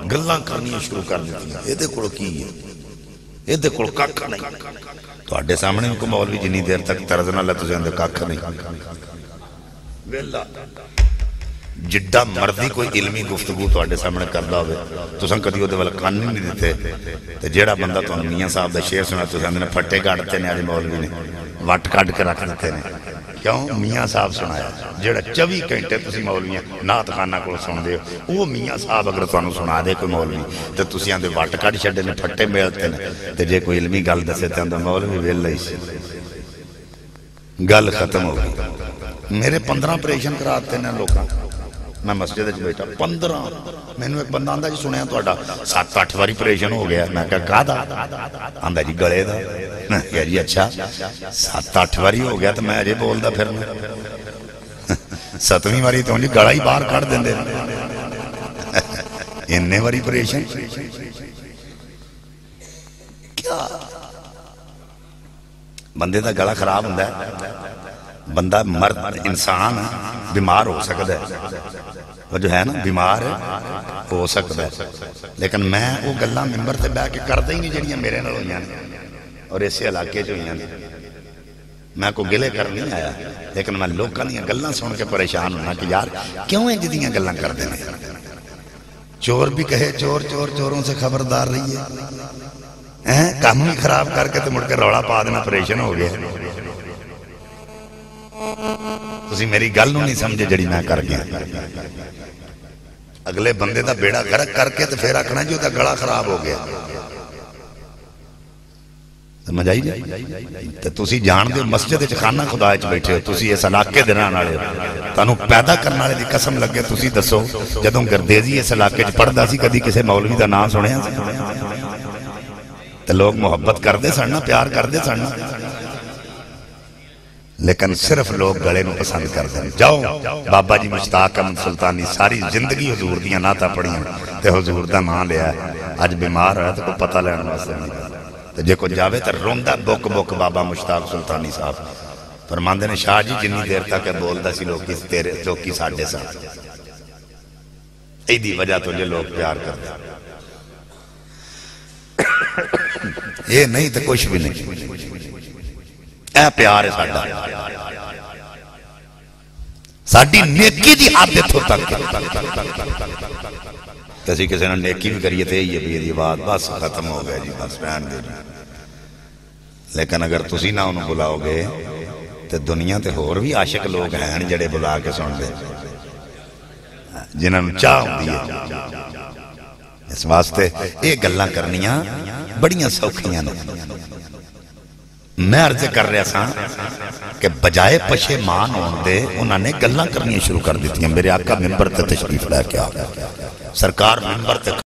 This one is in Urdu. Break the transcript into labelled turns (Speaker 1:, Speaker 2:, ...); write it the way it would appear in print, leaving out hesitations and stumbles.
Speaker 1: گلاں کرنی شروع کر دیتی ہیں. یہ کول کی ہے؟ یہ کول کھ نہیں. تواڈے سامنے کو مولوی جنی دیر تک طرز نہ لے تسی اندر کھ نہیں. ویلا جڈا مرضی کوئی علمی گفتگو تواڈے سامنے کردا ہوے تساں کدی اودے ول کان نہیں دتے. تے جیڑا بندہ تانوں میاں صاحب دا شعر سنا تساں اندر پھٹے کڈتے نے اج مولوی نے وٹ کڈ کے رکھ دتے نے. کیوں؟ میاں صاحب سنایا. جیڑا 24 گھنٹے تسی مولویاں نعت خانہ کول سن دے ہو وہ میاں صاحب اگر تانوں سنا دے کوئی مولوی تے تسی اندر وٹ کڈ چھڈے نے پھٹے میلتے نے. تے جے کوئی علمی گل دسے تے اندر مولوی ویلا ہی سی. گل ختم ہو گئی. میرے 15 آپریشن کراتے نے لوکاں. میں مسجد وچ بیٹھا 15. مینوں ایک بندہ آندا جی سنیا تہاڈا 7-8 واری آپریشن ہو گیا. میں کہا کہدا؟ آندا جی گلے دا. میں کہا جی اچھا 7-8 واری ہو گیا تو میں اجے بولدا پھرنا. 7ویں واری تو جی گلا ہی باہر کڈ دیندے. انے واری آپریشن کیا؟ بندے دا گلا خراب ہوندا ہے. بندہ مرد انسان بیمار ہو سکتا ہے وہ جو ہے نا بیمار ہو سکتا ہے. لیکن میں وہ گلاں ممبر تے بیٹھ کے کردا ہی نہیں جڑیاں میرے نال ہوئیاں نے اور اسی علاقے چ ہوئیاں نے. میں کو گلے کر نہیں آیا لیکن میں لوکاں دیاں گلاں سن کے پریشان ہونا کہ یار کیوں انج دیاں گلاں کردے نے. چور بھی کہے چور چور چوروں سے خبردار رہیے. کام بھی خراب کر کے تو مڑ کے روڑا پا دینا آپریشن ہو گیا. تسی میری گل نہیں سمجھے جڑی میں کر گیا. اگلے بندے دا بیڑا غرق کر کے تو پھر آکھنا جی وہ گلا خراب ہو گیا. سمجھ آئی جی؟ تے تسی جان دے مسجد وچ خانہ خدا وچ بیٹھے ہو. تسی اس علاقے دے رہن والے ہو. تانوں پیدا کرن والے دی قسم لگے تسی دسو جدوں گردیزی اس علاقے وچ پڑھدا سی کدی کسے مولوی دا نام سنیا سی؟ تے لوگ محبت کردے سن نا پیار کردے سن نا. لیکن صرف لوگ گلے نو پسند کرتے ہیں. جاؤ بابا جی مشتاق احمد سلطانی ساری زندگی حضور دیاں نعتاں پڑھیاں تے حضور دا نام لیا ہے. اج بیمار ہے تو کوئی پتہ لین واسطے نہیں. تے جے کوئی جاوے تے روندا بک بک بابا مشتاق سلطانی صاحب فرماندے نے شاہ جی جنی دیر تک بولدا سی لوکی تیرے چوکی ساڈے ساتھ. ایدی وجہ تو یہ لوگ پیار کرتے. یہ نہیں تو کچھ بھی نہیں. اے پیار ہے ساڈا. ساڈی نیکی دی حد اتھوں تک. کسی کسی نے نیکی بھی کریے تھے یہ بھی بات بس ختم ہو گیا جی بس رہن دے. لیکن اگر تسی نہ انہوں بلاؤ گے تو دنیا تے ہور بھی عاشق لوگ ہیں جڑے بلا کے سن دے جنہوں نے چاہ ہوندی ہے. اس واسطے یہ گلاں کرنیاں بڑیاں سوکھیاں نے. میں عرض کر رہا سا کہ بجائے پشیمان ہون دے انہوں نے گلاں کرنی شروع کر دیتی ہیں. میرے آقا منبر تے تشریف لے کے آ گیا. سرکار منبر تے